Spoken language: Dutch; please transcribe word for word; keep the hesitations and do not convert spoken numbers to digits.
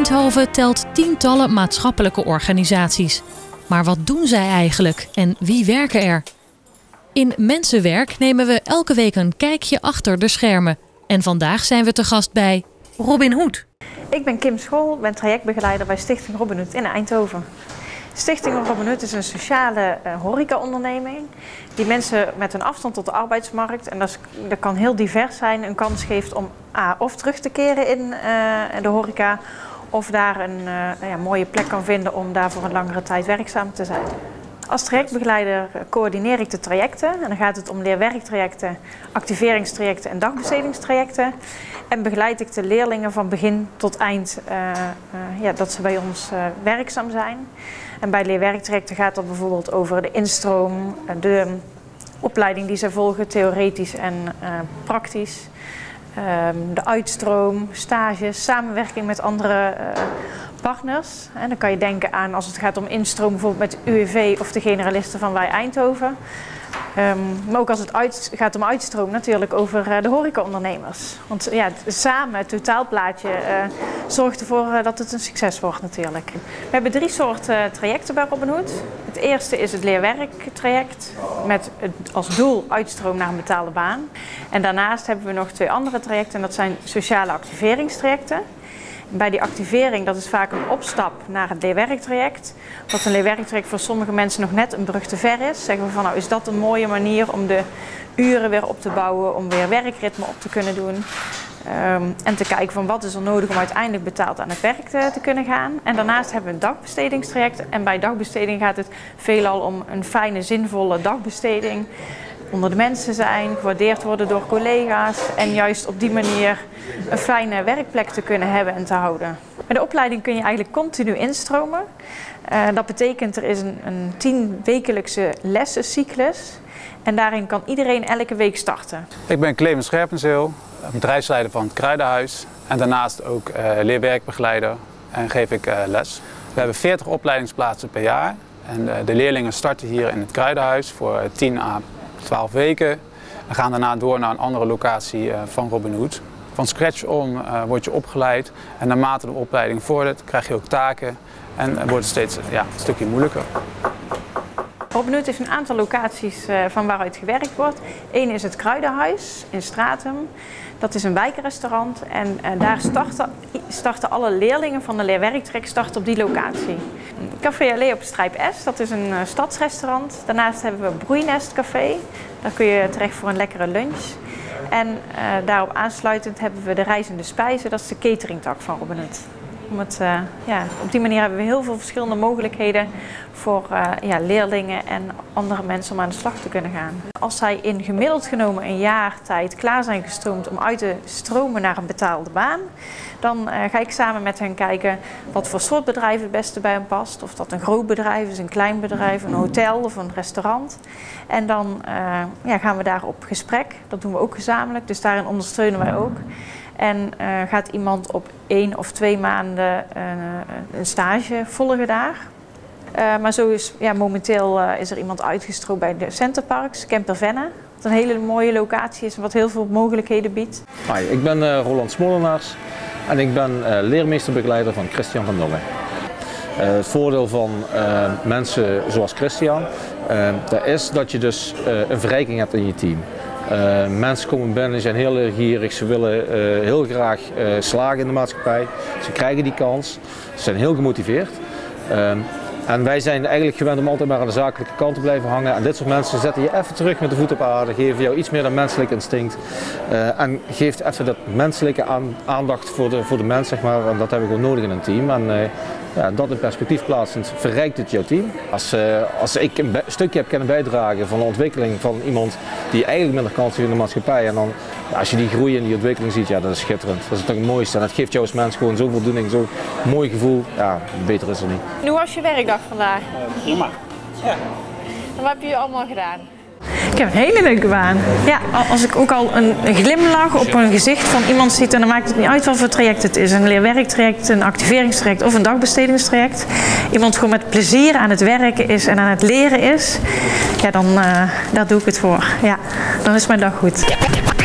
Eindhoven telt tientallen maatschappelijke organisaties. Maar wat doen zij eigenlijk en wie werken er? In Mensenwerk nemen we elke week een kijkje achter de schermen. En vandaag zijn we te gast bij Robin Hood. Ik ben Kim School, ben trajectbegeleider bij Stichting Robin Hood in Eindhoven. Stichting Robin Hood is een sociale uh, horecaonderneming die mensen met een afstand tot de arbeidsmarkt, en dat, is, dat kan heel divers zijn, een kans geeft om a, of terug te keren in uh, de horeca, of daar een uh, ja, mooie plek kan vinden om daar voor een langere tijd werkzaam te zijn. Als trajectbegeleider coördineer ik de trajecten en dan gaat het om leerwerktrajecten, activeringstrajecten en dagbestedingstrajecten. En begeleid ik de leerlingen van begin tot eind uh, uh, ja, dat ze bij ons uh, werkzaam zijn. En bij leerwerktrajecten gaat het bijvoorbeeld over de instroom, de opleiding die ze volgen, theoretisch en uh, praktisch. Um, de uitstroom, stages, samenwerking met andere uh, partners. En dan kan je denken aan, als het gaat om instroom, bijvoorbeeld met U W V of de generalisten van Wij Eindhoven. Um, maar ook als het uit, gaat om uitstroom natuurlijk over uh, de horecaondernemers. Want ja, samen, het totaalplaatje, uh, zorgt ervoor uh, dat het een succes wordt natuurlijk. We hebben drie soorten uh, trajecten bij Robin Hood. Het eerste is het leerwerktraject met het, als doel uitstroom naar een betaalde baan. En daarnaast hebben we nog twee andere trajecten en dat zijn sociale activeringstrajecten. Bij die activering, dat is vaak een opstap naar het leerwerktraject. Wat een leerwerktraject voor sommige mensen nog net een brug te ver is. Zeggen we van, nou is dat een mooie manier om de uren weer op te bouwen, om weer werkritme op te kunnen doen. Um, en te kijken van wat is er nodig om uiteindelijk betaald aan het werk te, te kunnen gaan. En daarnaast hebben we een dagbestedingstraject. En bij dagbesteding gaat het veelal om een fijne, zinvolle dagbesteding. Onder de mensen zijn, gewaardeerd worden door collega's en juist op die manier een fijne werkplek te kunnen hebben en te houden. Bij de opleiding kun je eigenlijk continu instromen. Uh, dat betekent er is een, een tien wekelijkse lessencyclus en daarin kan iedereen elke week starten. Ik ben Clemens Scherpenzeel, bedrijfsleider van het Kruidenhuis en daarnaast ook uh, leerwerkbegeleider en geef ik uh, les. We hebben veertig opleidingsplaatsen per jaar en uh, de leerlingen starten hier in het Kruidenhuis voor tien à twaalf weken en gaan daarna door naar een andere locatie uh, van Robin Hood. Van scratch om uh, word je opgeleid en naarmate de opleiding vordert krijg je ook taken en uh, wordt het steeds ja, een stukje moeilijker. Robin Hood heeft een aantal locaties uh, van waaruit gewerkt wordt. Eén is het Kruidenhuis in Stratum. Dat is een wijkrestaurant en uh, daar starten, starten alle leerlingen van de leerwerktraject starten op die locatie. Café Allee op Strijp S, dat is een uh, stadsrestaurant. Daarnaast hebben we Broeinest Café. Daar kun je terecht voor een lekkere lunch. En uh, daarop aansluitend hebben we de Reizende Spijzen, dat is de cateringtak van Robin Hood. Om het, uh, ja, op die manier hebben we heel veel verschillende mogelijkheden voor uh, ja, leerlingen en andere mensen om aan de slag te kunnen gaan. Als zij in gemiddeld genomen een jaar tijd klaar zijn gestroomd om uit te stromen naar een betaalde baan, dan uh, ga ik samen met hen kijken wat voor soort bedrijf het beste bij hen past. Of dat een groot bedrijf is, een klein bedrijf, een hotel of een restaurant. En dan uh, ja, gaan we daar op gesprek. Dat doen we ook gezamenlijk, dus daarin ondersteunen wij ook. En uh, gaat iemand op één of twee maanden uh, een stage volgen daar. Uh, maar zo is ja, momenteel uh, is er iemand uitgestroomd bij de Centerparks, Camper Venne. Wat een hele mooie locatie is en wat heel veel mogelijkheden biedt. Hi, ik ben uh, Roland Smolenaars en ik ben uh, leermeesterbegeleider van Christian van Dolle. Uh, het voordeel van uh, mensen zoals Christian uh, dat is dat je dus uh, een verrijking hebt in je team. Uh, mensen komen binnen, zijn heel erg gierig, ze willen uh, heel graag uh, slagen in de maatschappij. Ze krijgen die kans, ze zijn heel gemotiveerd. Uh, en wij zijn eigenlijk gewend om altijd maar aan de zakelijke kant te blijven hangen. En dit soort mensen zetten je even terug met de voet op aarde, geven jou iets meer dan menselijk instinct. Uh, en geeft even dat menselijke aan, aandacht voor de, voor de mens, zeg maar. En dat hebben we gewoon nodig in een team. En, uh, ja, dat in perspectief plaatsend verrijkt het jouw team. Als, uh, als ik een stukje heb kunnen bijdragen van de ontwikkeling van iemand die eigenlijk minder kans heeft in de maatschappij. En dan, ja, als je die groei en die ontwikkeling ziet, ja, dat is schitterend. Dat is toch het mooiste. En dat geeft jou als mens gewoon zo'n voldoening, zo'n mooi gevoel. Ja, beter is er niet. Hoe was je werkdag vandaag? Prima. Ja. En wat heb je allemaal gedaan? Ik heb een hele leuke baan. Ja, als ik ook al een glimlach op een gezicht van iemand ziet, en dan maakt het niet uit wat voor traject het is. Een leerwerktraject, een activeringstraject of een dagbestedingstraject. Iemand gewoon met plezier aan het werken is en aan het leren is. Ja, dan uh, daar doe ik het voor. Ja, dan is mijn dag goed.